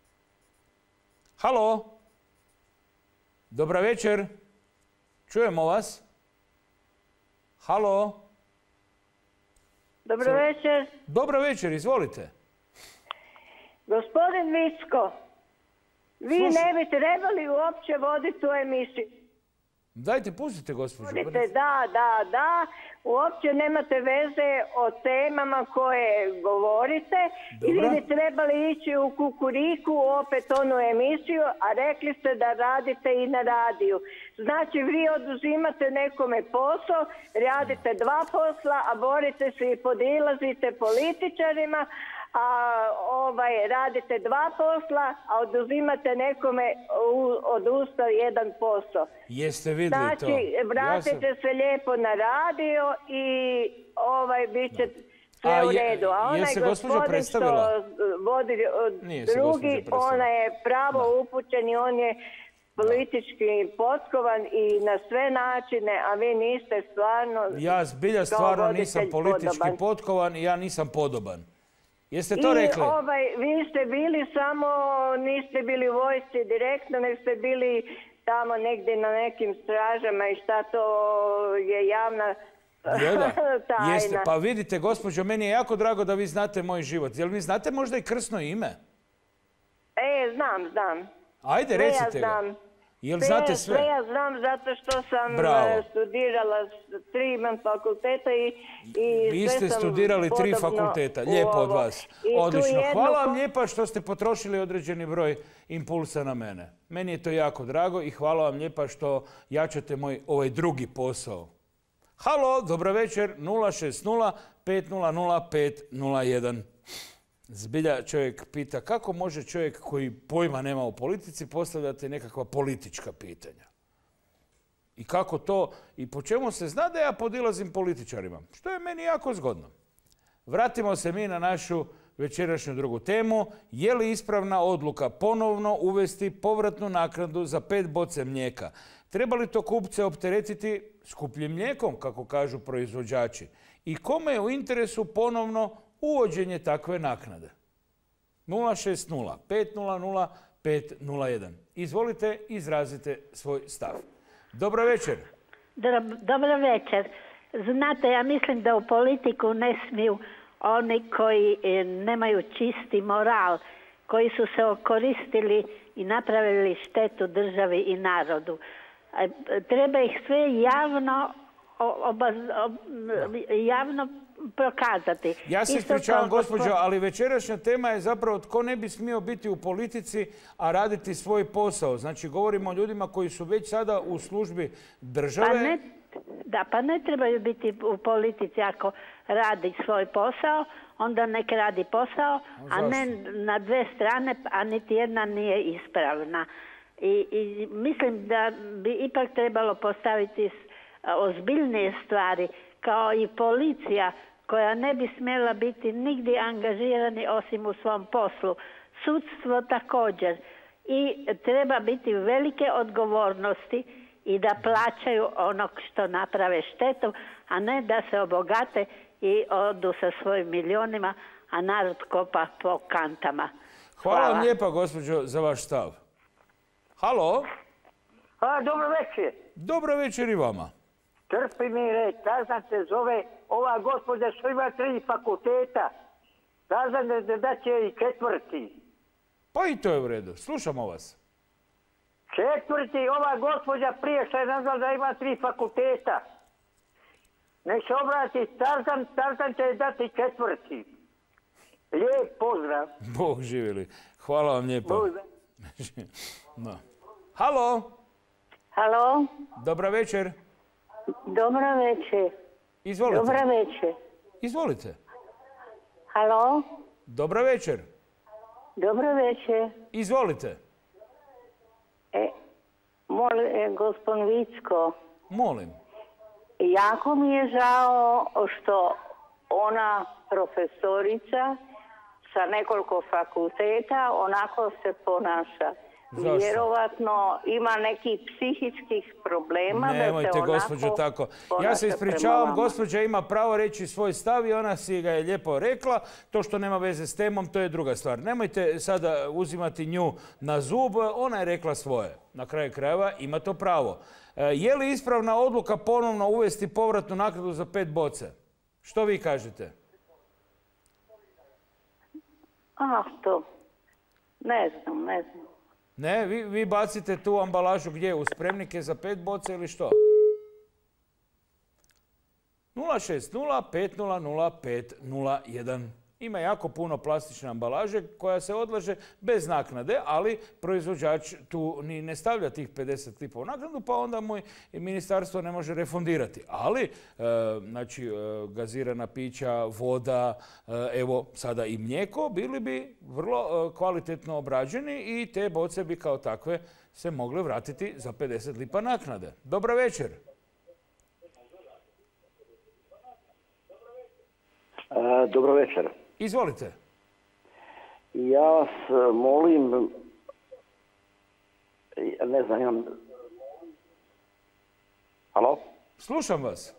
Halo? Dobra večer. Čujemo vas. Halo? Dobro večer. Dobra večer, izvolite. Gospodin Vicko, vi ne bi trebali uopće voditi tu emisiju. Dajte, pustite, gospođo. Da, da, da. Uopće nemate veze o temama koje govorite. I vi bi trebali ići u Kukuriku, opet onu emisiju, a rekli ste da radite i na radiju. Znači, vi oduzimate nekome posao, radite dva posla, a borite se i podilazite političarima, a ovaj, radite dva posla, a oduzimate nekome od usta jedan posao. Jeste vidjeli znači, to? Znači, vratite ja sam... se lijepo na radio i ovaj, bit će sve a, u redu. A onaj se gospodin što vodi drugi, ona je pravo da. upućen i on je politički potkovan i na sve načine, a vi niste stvarno... Ja zbilja stvarno nisam politički podoban. potkovan i ja nisam podoban. Jeste to I, rekli? Ovaj, vi ste bili samo, niste bili u vojsci direktno, nego ste bili tamo negdje na nekim stražama i šta to je javna Jeda? tajna. Jeste, pa vidite, gospođo, meni je jako drago da vi znate moj život. Jel vi znate možda i krsno ime? E, znam, znam. Ajde, sve recite ja ga. znam. Jel sve, znate sve? Sve ja znam zato što sam Bravo. studirala tri imam fakulteta i, i Vi sve ste sam studirali tri fakulteta. Lijepo od vas. Odlično. Jedno... Hvala vam lijepa što ste potrošili određeni broj impulsa na mene. Meni je to jako drago i hvala vam lijepa što jačate moj ovaj drugi posao. Halo, dobra večer, nula šest nula pet nula nula pet nula jedan. Zbilja čovjek pita kako može čovjek koji pojma nema o politici postavljati nekakva politička pitanja. I kako to, i po čemu se zna da ja podilazim političarima. Što je meni jako zgodno. Vratimo se mi na našu večerašnju drugu temu. Je li ispravna odluka ponovno uvesti povratnu naknadu za pet boce mlijeka? Treba li to kupce opteretiti skupljim mlijekom, kako kažu proizvođači? I kome je u interesu ponovno uvođenje takve naknade? nula šest nula pet nula nula pet nula jedan. Izvolite, izrazite svoj stav. Dobro večer. Dobro večer. Znate, ja mislim da u politiku ne smiju oni koji nemaju čisti moral, koji su se okoristili i napravili štetu državi i narodu. Treba ih sve javno, obaz, ob, javno prokazati. Ja se ispričavam, gospođo, ali večerašnja tema je zapravo tko ne bi smio biti u politici, a raditi svoj posao. Znači, govorimo o ljudima koji su već sada u službi države. Pa ne, Da, pa ne trebaju biti u politici ako radi svoj posao, onda nek radi posao, a ne na dve strane, a niti jedna nije ispravna. I, i mislim da bi ipak trebalo postaviti ozbiljnije stvari, kao i policija, koja ne bi smjela biti nigdje angažirani osim u svom poslu. Sudstvo također. I treba biti velike odgovornosti i da plaćaju onog što naprave štetu, a ne da se obogate i odu sa svojim milionima, a narod kopa po kantama. Hvala, Hvala vam lijepa, gospođo, za vaš stav. Halo? A, dobro večer. Dobro večer i vama. Trpi mi reći, Tarzan se zove, ova gospođa što ima tri fakulteta. Tarzan da, da će i četvrti. Pa i to je u redu. Slušamo vas. Četvrti, ova gospođa prije što je nazvala da ima tri fakulteta. Nek se obrati Tarzan, Tarzan će dati četvrti. Lijep pozdrav. Bog živjeli. Hvala vam lijepo. No. Halo? Halo? Dobra večer. Dobra večer. Izvolite. Dobra večer. Izvolite. Halo? Dobra večer. Dobra večer. Izvolite. E, molim, e, gospodin Vicko. Molim. Jako mi je žao što ona profesorica sa nekoliko fakulteta onako se ponaša. Zašto? Vjerovatno ima nekih psihičkih problema. Nemojte, da se gospođo, tako. Ja se ispričavam, gospođa ima pravo reći svoj stav i ona si ga je lijepo rekla. To što nema veze s temom, to je druga stvar. Nemojte sada uzimati nju na zub, ona je rekla svoje. Na kraju krajeva ima to pravo. Je li ispravna odluka ponovno uvesti povratnu naknadu za pet boce? Što vi kažete? Ah, to. Ne znam, ne znam. Ne, vi, vi bacite tu ambalažu gdje? U spremnike za pet boce ili što? nula šest nula pet nula nula pet nula jedan. Ima jako puno plastične ambalaže koja se odlaže bez naknade, ali proizvođač tu ni ne stavlja tih pedeset lipa u naknadu, pa onda mu ministarstvo ne može refundirati. Ali, e, znači, e, gazirana pića, voda, e, evo sada i mlijeko, bili bi vrlo e, kvalitetno obrađeni i te boce bi kao takve se mogle vratiti za pedeset lipa naknade. Dobra večer. E, dobro večer. Izvolite. Ja vas molim, ne znam, imam... Halo? Slušam vas.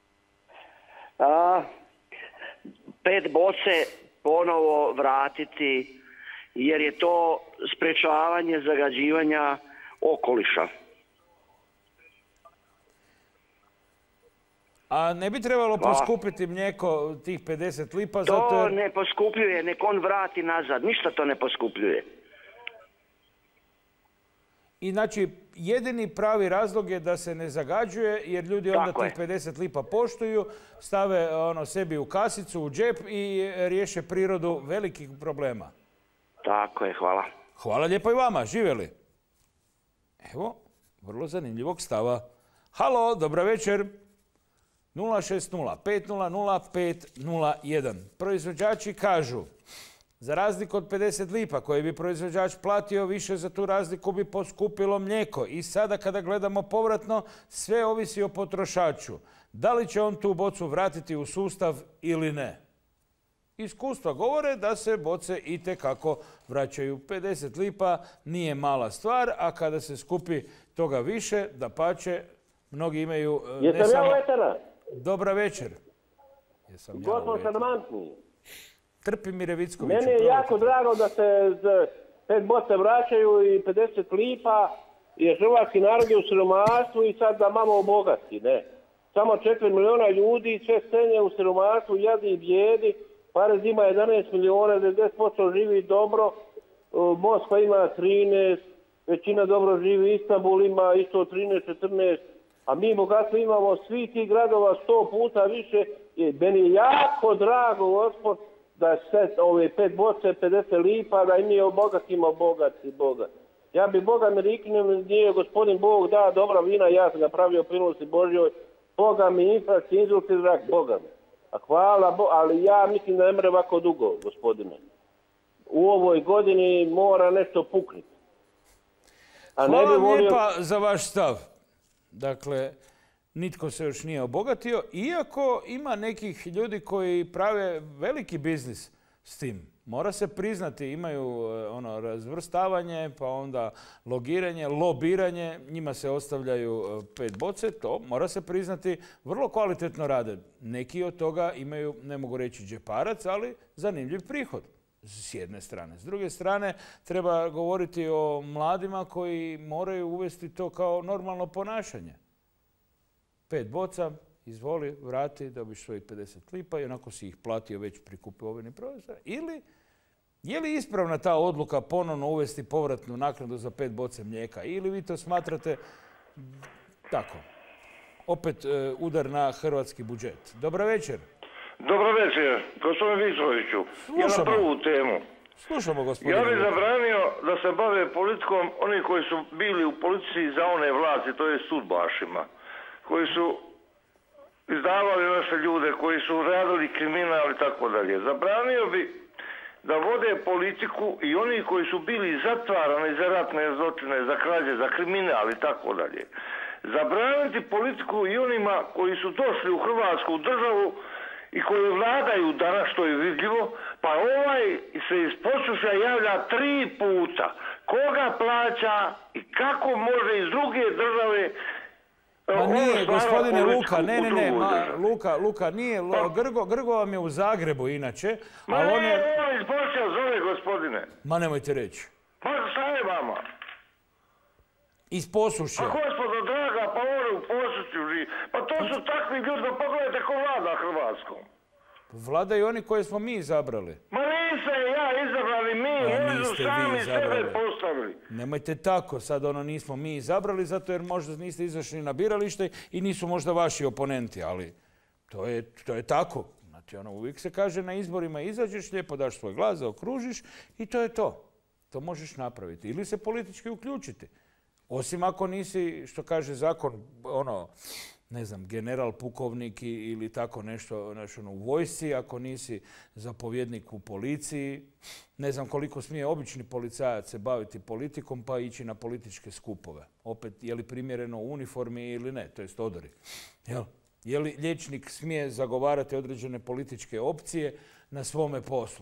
A, pet boce ponovo vratiti, jer je to sprečavanje zagađivanja okoliša. A ne bi trebalo poskupiti mlijeko tih pedeset lipa? To zato jer... ne poskupljuje, nek on vrati nazad. Ništa to ne poskupljuje. I znači, jedini pravi razlog je da se ne zagađuje, jer ljudi onda Tako tih je. pedeset lipa poštuju, stave ono sebi u kasicu, u džep i riješe prirodu velikih problema. Tako je, hvala. Hvala lijepo i vama, živjeli. Evo, vrlo zanimljivog stava. Halo, dobra večer. nula šest nula pet nula nula pet nula jedan. Proizvođači kažu, za razliku od pedeset lipa koje bi proizvođač platio, više za tu razliku bi poskupilo mlijeko. I sada kada gledamo povratno, sve ovisi o potrošaču. Da li će on tu bocu vratiti u sustav ili ne? Iskustva govore da se boce itekako vraćaju. pedeset lipa nije mala stvar, a kada se skupi toga više, dapače, mnogi imaju... e, ne Jesam samo- ja vetera? Dobra večer. Jesam ja Gospod uvjeten. Šarmantni. Trpimire Vickoviću. Meni je jako drago da se z- pet boce vraćaju i pedeset lipa, jer hrvatski narod je u siromaštvu i sad da malo obogati, ne. Samo četiri miliona ljudi, sve stenje u siromaštvu, jadi i bijedi, Parez ima jedanaest miliona, devedeset posto živi dobro, Moskva ima trinaest, većina dobro živi, Istanbul ima isto trinaest četrnaest, a mi bogatstvo imamo svi tih gradova sto puta više. I meni je jako drago, gospod, da sve ove pet boce, pedeset lipa, da i mi obogatimo bogati Boga. Ja bi Boga mi riknuo, nije gospodin Bog da dobra vina, ja sam ga pravio prilosti Božjoj, Boga mi infraci, inzult i rak, Boga mi. A hvala Bogu, ali ja mislim da ne mre ovako dugo, gospodine. U ovoj godini mora nešto pukniti. Hvala vam lijepa za vaš stav. Dakle, nitko se još nije obogatio, iako ima nekih ljudi koji prave veliki biznis s tim. Mora se priznati, imaju ono razvrstavanje, pa onda logiranje, lobiranje, njima se ostavljaju pet boce, to mora se priznati, vrlo kvalitetno rade. Neki od toga imaju, ne mogu reći džeparac, ali zanimljiv prihod. S jedne strane. S druge strane, treba govoriti o mladima koji moraju uvesti to kao normalno ponašanje. Pet boca, izvoli, vrati, dobiš svojih pedeset lipa i onako si ih platio već pri kupovini proizvoda. Ili je li ispravna ta odluka ponovno uvesti povratnu naknadu za pet boce mlijeka? Ili vi to smatrate tako? Opet udar na hrvatski budžet. Dobar večer. Dobro večer, gospodine Vicoviću. Ja na prvu temu. Slušamo, gospodine. Ja bih zabranio da se bave politikom oni koji su bili u policiji za one vlasti, to je sudbašima, koji su izdavali naše ljude, koji su radili kriminal i tako dalje. Zabranio bi da vode politiku i oni koji su bili zatvarani za ratne zločine, za krađe, za kriminal i tako dalje. Zabraniti politiku i onima koji su došli u Hrvatsku državu i koji vladaju danas, što je vidljivo, pa ovaj se iz Posušja javlja tri puta. Koga plaća i kako može iz druge države... Pa nije, gospodine Luka, ne, ne, ne, Luka, Luka, nije, Grgo, Grgo vam je u Zagrebu inače. Ma ne, on iz Posušja zove, gospodine. Ma nemojte reći. Pa šta je vama? Iz Posušja. Pa gospodo draga, pa on u Posušju živi. Pa to su takvi ljudi, pa pogledajte ko vlada Hrvatskom. Vladaju oni koje smo mi izabrali. Ma nisam ja izabrali, mi, oni su sami sebe postavili. Nemojte tako, sad ono nismo mi izabrali, zato jer možda niste izašli na biralište i nisu možda vaši oponenti, ali to je, to je tako. Znači, ono, uvijek se kaže na izborima izađeš, lijepo daš svoj glas, zaokružiš i to je to. To možeš napraviti. Ili se politički uključiti. Osim ako nisi, što kaže zakon, ono, ne znam, general, pukovnik ili tako nešto, nešto ono, u vojsci, ako nisi zapovjednik u policiji. Ne znam koliko smije obični policajac se baviti politikom pa ići na političke skupove. Opet, je li primjereno u uniformi ili ne, to jest odori. Jel? Je li liječnik smije zagovarati određene političke opcije na svome poslu?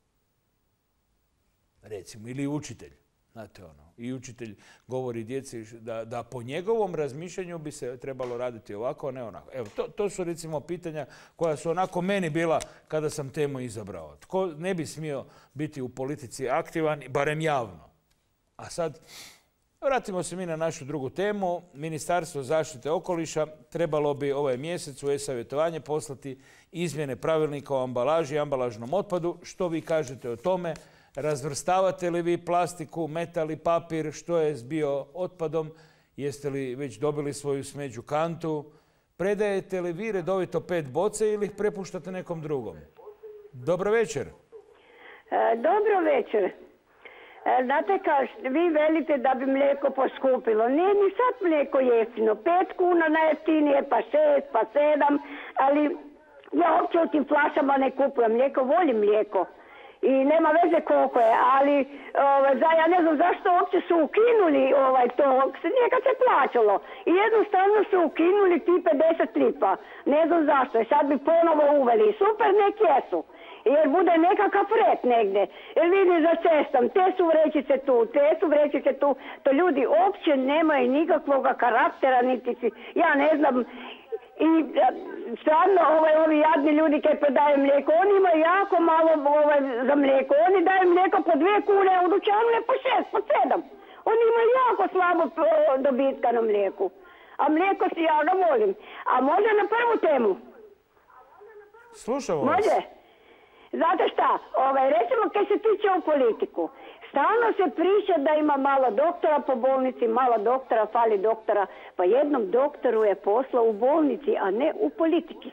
Recimo, ili učitelj. Znate ono, i učitelj govori djeci da, da po njegovom razmišljanju bi se trebalo raditi ovako, a ne onako. Evo, to, to su recimo pitanja koja su onako meni bila kada sam temu izabrao. Tko ne bi smio biti u politici aktivan, barem javno. A sad, vratimo se mi na našu drugu temu. Ministarstvo zaštite okoliša trebalo bi ovaj mjesec u e-savjetovanje poslati izmjene pravilnika o ambalaži i ambalažnom otpadu. Što vi kažete o tome? Razvrstavate li vi plastiku, metal i papir, što je s bio otpadom? Jeste li već dobili svoju smeđu kantu? Predajete li vi redovito pet boce ili ih prepuštate nekom drugom? Dobro večer. E, dobro večer. E, znate kao, vi velite da bi mlijeko poskupilo. Nije ni sad mlijeko jeftino. Pet kuna najjeftinije, pa šest, pa sedam. Ali ja uopće u tim flašama ne kupujem mlijeko, volim mlijeko. I nema veze koliko je, ali ovaj, za, ja ne znam zašto uopće su ukinuli ovaj, to, nekad se plaćalo. I jednostavno su ukinuli ti pedeset lipa. Ne znam zašto, i sad bi ponovo uveli. Super, nek jesu. Jer bude nekakav red negdje. Jer vidi za cestom, te su vrećice tu, te su vrećice tu. To ljudi uopće nemaju nikakvog karaktera, niti si, ja ne znam. I stvarno ovaj, ovi jadni ljudi koji prodaju mlijeko, oni imaju jako malo ovaj, za mlijeko. Oni daju mlijeko po dvije kune, u dućanu je po šest, po sedam. Oni imaju jako slabo dobitka na mlijeku. A mlijeko si ja ga volim. A može na prvu temu? Slušamo vas. Može? Znate šta, ovaj, recimo kad se tiče u politiku, stalno se priča da ima malo doktora po bolnici, malo doktora, fali doktora, pa jednom doktoru je posla u bolnici, a ne u politiki.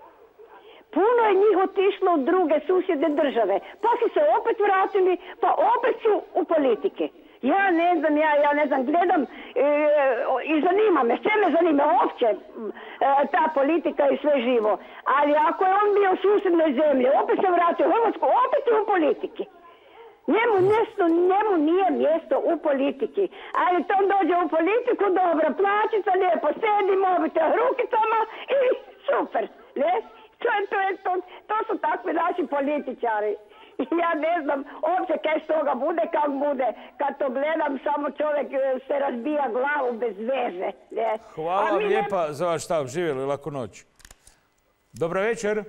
Puno je njih otišlo u druge susjedne države, pa su se opet vratili, pa opet su u politike. Ja ne znam, ja, ja ne znam, gledam e, i zanima me, sve me zanima uopće e, ta politika i sve živo. Ali ako je on bio u susjednoj zemlji, opet se vratio u Hrvatsku, opet je u politiki. Njemu, mjesto, njemu nije mjesto u politiki. Ali to dođe u politiku, dobra plaćica, lijepo sedi, mobitel rukicama i super. Ne? To, je, to, je, to, to su takvi naši političari. Ja ne znam uopće kaj s toga bude, kako bude. Kad to gledam, samo čovjek se razbija glavu bez veze. Ne? Hvala vam lijepa ne... za vaš stav. Živjeli, laku noć. Dobra večer.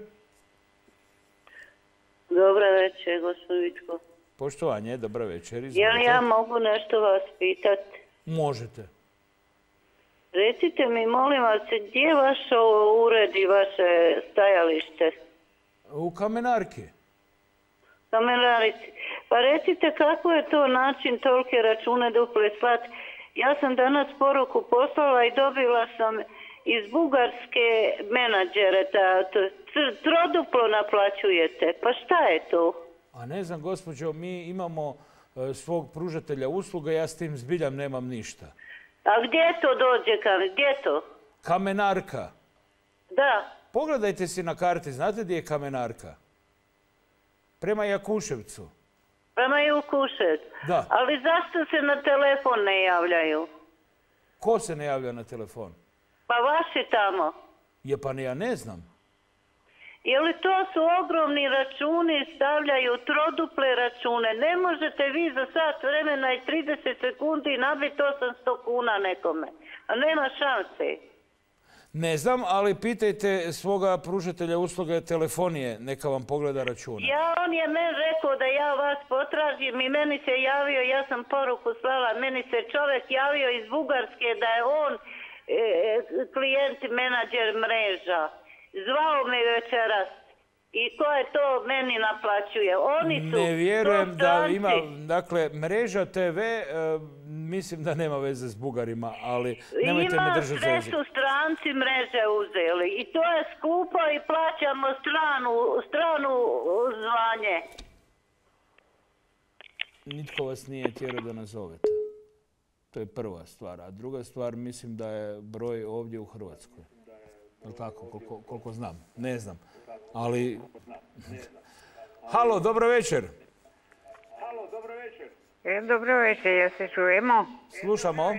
Dobra večer, gospod Vitko. Poštovanje, dobra večer. Jel ja mogu nešto vas pitati? Možete. Recite mi, molim vas, gdje je vaš ured i vaše stajalište? U Kamenarki. Kamenarici. Pa recite kako je to način tolike račune duple slati. Ja sam danas poruku poslala i dobila sam iz Bugarske menadžere, da troduplo naplaćujete. Pa šta je to? A ne znam, gospođo, mi imamo e, svog pružatelja usluga, ja s tim zbiljam nemam ništa. A gdje to dođe? Gdje to? Kamenarka. Da. Pogledajte si na karti, znate gdje je Kamenarka? Prema Jakuševcu. Prema Jakuševcu? Da. Ali zašto se na telefon ne javljaju? Ko se ne javlja na telefon? Pa vaši tamo. Je, pa ja ne znam. Je li to su ogromni računi, stavljaju troduple račune. Ne možete vi za sat vremena i trideset sekundi nabiti osamsto kuna nekome. A nema šanse. Ne znam, ali pitajte svoga pružatelja usluge telefonije, neka vam pogleda račune. Ja, on je meni rekao da ja vas potražim i meni se javio, ja sam poruku slala, meni se čovjek javio iz Bugarske da je on e, klijent menadžer mreža. Zvao me večeras i ko je to meni naplaćuje. Oni su... Ne vjerujem da ima, dakle, mreža te ve, e, mislim da nema veze s Bugarima, ali nemojte me držati za jezik. Ima, sve su stranci mreže uzeli i to je skupo i plaćamo stranu, stranu zvanje. Nitko vas nije tjerao da nazovete. To je prva stvar. A druga stvar, mislim da je broj ovdje u Hrvatskoj. Je tako, koliko, koliko znam? Ne znam. Ali... Halo, dobro večer. Halo, dobro večer. E, dobro večer, ja se čujemo? Slušamo.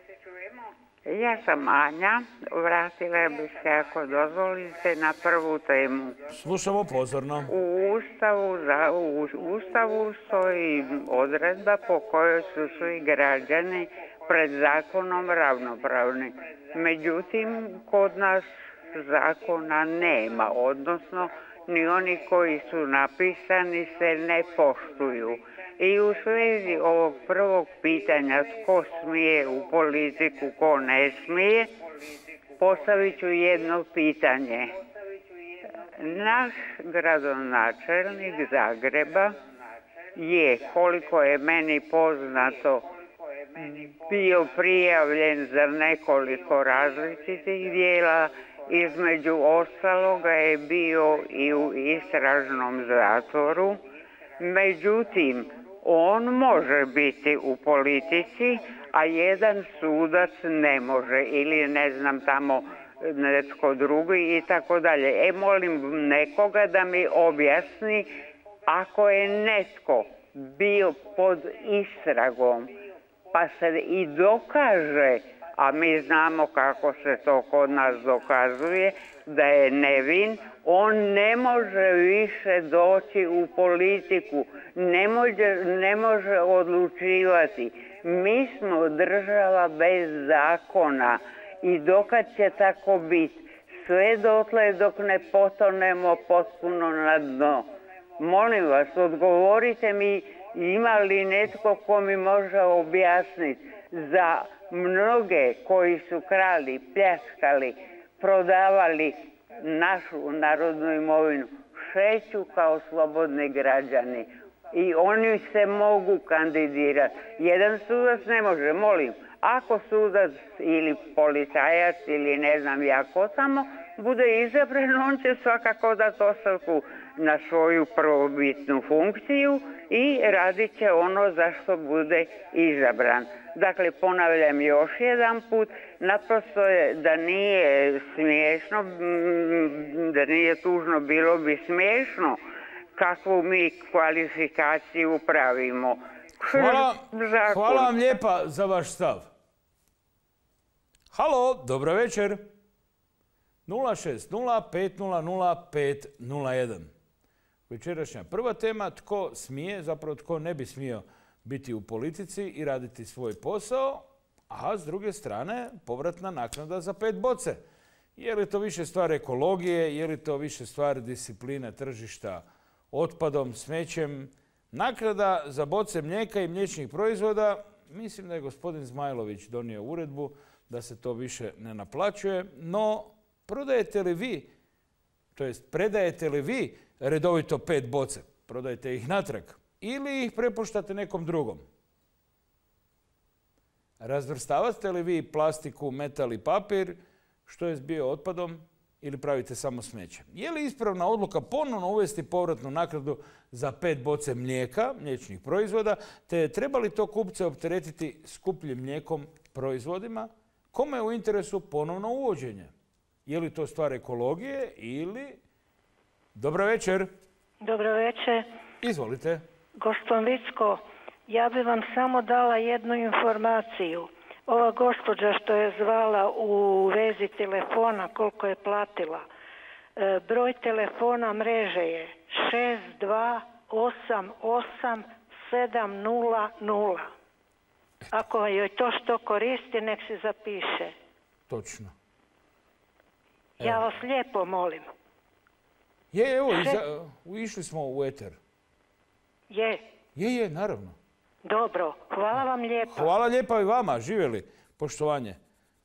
Ja sam Anja, vratila bih se ako dozvolite na prvu temu. Slušamo pozorno. U Ustavu, za, u Ustavu stoji odredba po kojoj su svi građani pred zakonom ravnopravni. Međutim, kod nas zakona nema, odnosno ni oni koji su napisani se ne poštuju. I u svezi ovog prvog pitanja tko smije u politiku, ko ne smije, postavit ću jedno pitanje. Naš gradonačelnik Zagreba je, koliko je meni poznato, bio prijavljen za nekoliko različitih dijela, između ostaloga je bio i u istražnom zatvoru. Međutim, on može biti u politici, a jedan sudac ne može ili ne znam tamo netko drugi i tako dalje. E, molim nekoga da mi objasni ako je netko bio pod istragom pa se i dokaže, a mi znamo kako se to kod nas dokazuje, da je nevin, on ne može više doći u politiku, ne može, ne može odlučivati. Mi smo država bez zakona i dokad će tako biti, sve dotle dok ne potonemo potpuno na dno. Molim vas, odgovorite mi, ima li netko ko mi može objasniti za mnoge koji su krali, pljačkali, prodavali našu narodnu imovinu, šeću kao slobodni građani i oni se mogu kandidirati. Jedan sudac ne može, molim, ako sudac ili policajac ili ne znam ja ko tamo bude izabran, on će svakako dati ostavku na svoju prvobitnu funkciju i radit će ono za što bude izabran. Dakle, ponavljam još jedan put, naprosto je da nije smiješno, da nije tužno, bilo bi smiješno kakvu mi kvalifikaciju pravimo. Hvala, hvala vam lijepa za vaš stav. Halo, dobro večer. nula šest nula pet nula nula pet nula jedan. Večerašnja prva tema, tko smije, zapravo tko ne bi smio biti u politici i raditi svoj posao, a s druge strane povratna naknada za pet boce. Je li to više stvar ekologije, je li to više stvar discipline tržišta otpadom, smećem? Naknada za boce mlijeka i mliječnih proizvoda, mislim da je gospodin Zmajlović donio uredbu da se to više ne naplaćuje, no prodajete li vi, to jest predajete li vi redovito pet boce? Prodajete ih natrag ili ih prepuštate nekom drugom? Razvrstavate li vi plastiku, metal i papir, što je s biootpadom, ili pravite samo smeće? Je li ispravna odluka ponovno uvesti povratnu naknadu za pet boce mlijeka, mliječnih proizvoda, te treba li to kupce opteretiti skupljim mlijekom proizvodima? Kome je u interesu ponovno uvođenje? Je li to stvar ekologije ili... Dobro večer. Dobro večer. Izvolite. Gospodin Vicko, ja bi vam samo dala jednu informaciju. Ova gospođa što je zvala u vezi telefona, koliko je platila, e, broj telefona mreže je šest dva osam osam sedam nula nula. Ako joj to što koristi, nek se zapiše. Točno. Evo. Ja vas lijepo molim. Je, evo, iza, išli smo u eter. Je. Je, je, naravno. Dobro, hvala vam lijepa. Hvala lijepa i vama, živjeli. Poštovanje.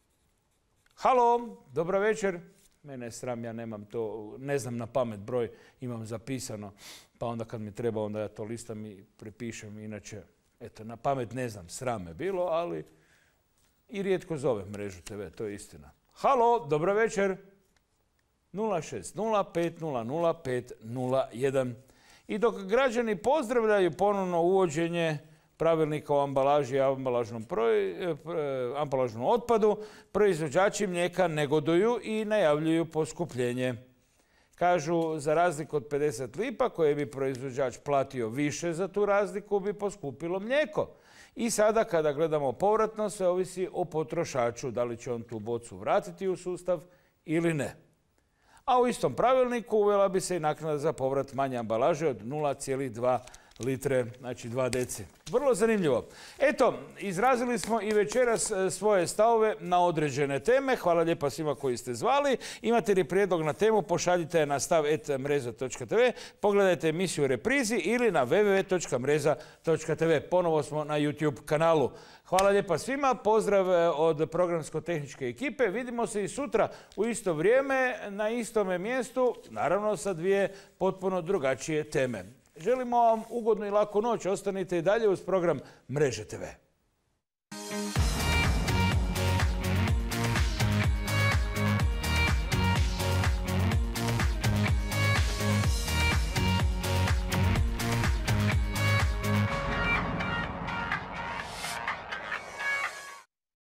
Halo, dobra večer. Mene je sram, ja nemam to, ne znam na pamet broj, imam zapisano. Pa onda kad mi treba, onda ja to listam i prepišem. Inače, eto, na pamet ne znam, sram je bilo, ali i rijetko zove Mrežu te ve, to je istina. Halo, dobra večer. nula šest nula pet nula nula pet nula jedan. I dok građani pozdravljaju ponovno uvođenje pravilnika o ambalaži i ambalažnom, proj, ambalažnom otpadu, proizvođači mlijeka negoduju i najavljuju poskupljenje. Kažu, za razliku od pedeset lipa koje bi proizvođač platio više za tu razliku bi poskupilo mlijeko. I sada kada gledamo povratno, sve ovisi o potrošaču, da li će on tu bocu vratiti u sustav ili ne. A u istom pravilniku uvela bi se i naknada za povrat manje ambalaže od nula zarez dva litre, znači dva deci. Vrlo zanimljivo. Eto, izrazili smo i večeras svoje stavove na određene teme. Hvala lijepa svima koji ste zvali. Imate li prijedlog na temu, pošaljite na stav et mreza točka te ve, pogledajte emisiju u reprizi ili na ve ve ve točka mreza točka te ve. Ponovo smo na YouTube kanalu. Hvala lijepa svima, pozdrav od programsko-tehničke ekipe. Vidimo se i sutra u isto vrijeme, na istome mjestu, naravno sa dvije potpuno drugačije teme. Želimo vam ugodnu i laku noć. Ostanite i dalje uz program Mreže te ve.